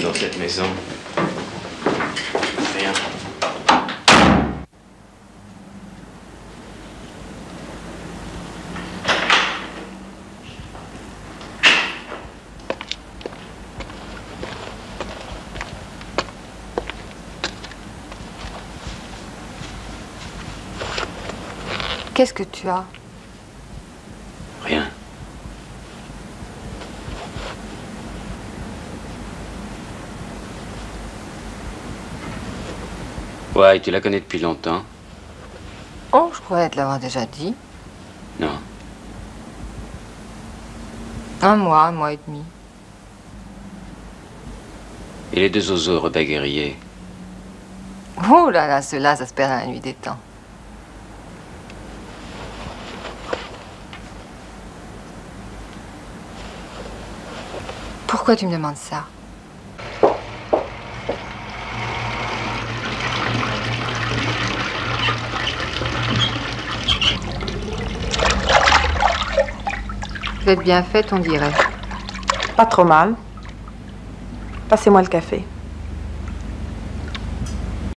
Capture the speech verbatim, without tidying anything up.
dans cette maison? Rien. Qu'est-ce que tu as? Rien. Ouais, tu la connais depuis longtemps? Oh, je croyais te l'avoir déjà dit. Non. Un mois, un mois et demi. Et les deux oiseaux rebelles guerriers? Oh là là, ceux-là, ça se perd à la nuit des temps. Pourquoi tu me demandes ça? Vous êtes bien faite, on dirait. Pas trop mal. Passez-moi le café.